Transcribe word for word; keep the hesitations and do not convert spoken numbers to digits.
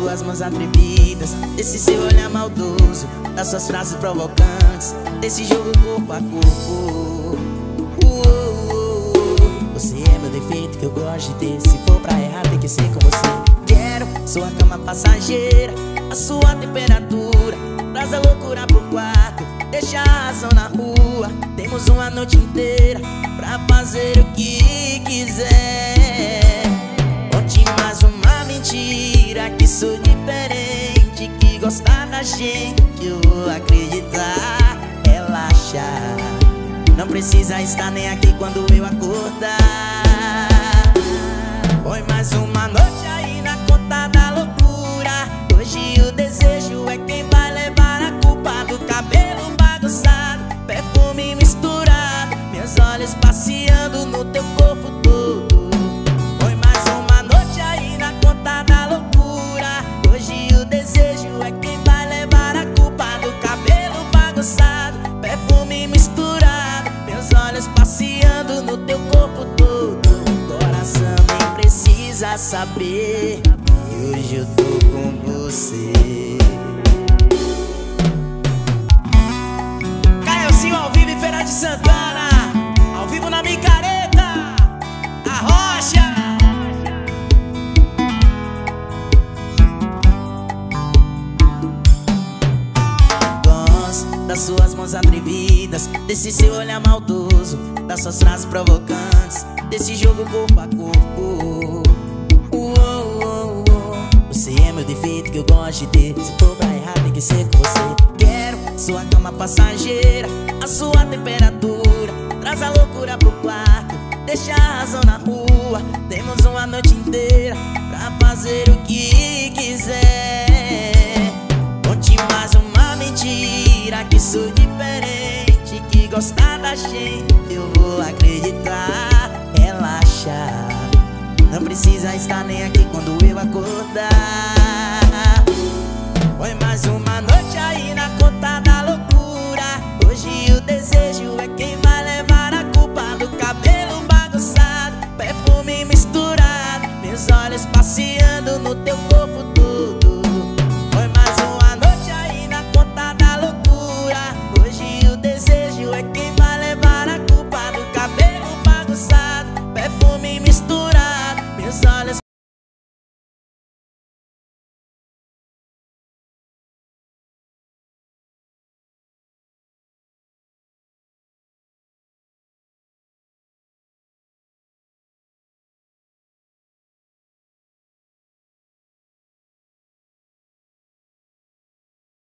suas mãos atrevidas, desse seu olhar maldoso, das suas frases provocantes, desse jogo corpo a corpo. Você é meu defeito que eu gosto de ter. Se for pra errar tem que ser com você. Quero sua cama passageira, a sua temperatura, traz a loucura pro quarto, deixa a razão na rua. Temos uma noite inteira pra fazer o que quiser. Conte mais uma mentira, que sou diferente, que gostar da gente eu vou acreditar. Relaxa, não precisa estar nem aqui quando eu acordar. Põe mais uma noite aí na conta da loucura. Hoje o desejo é quem vai levar a culpa do cabelo bagunçado, perfume misturado, meus olhos passeando no teu corpo todo. Põe mais uma noite aí na conta da loucura. Hoje o desejo é quem vai levar a culpa do cabelo bagunçado, perfume misturado, meus olhos passeando no teu corpo todo. Coração nem precisa saber que hoje eu tô com você. Caiozinho ao vivo em Feira de Santana, ao vivo na Micareta, a Rocha. Gosto das suas mãos atrevidas, desse seu olhar maldoso, das suas frases provocantes, desse jogo corpo a corpo. Você é meu defeito que eu gosto de ter. Se for pra errar tem que ser com você. Quero sua cama passageira, a sua temperatura, traz a loucura pro quarto, deixa a razão na rua. Temos uma noite inteira pra fazer o que quiser. Conte mais uma mentira, que sou diferente, que gostar da gente eu vou acreditar. Relaxa, não precisa estar nem aqui quando eu acordar. Põe mais uma noite aí na conta da loucura. Hoje o desejo é quem vai levar a culpa do cabelo bagunçado, perfume misturado, meus olhos passeando no teu corpo todo.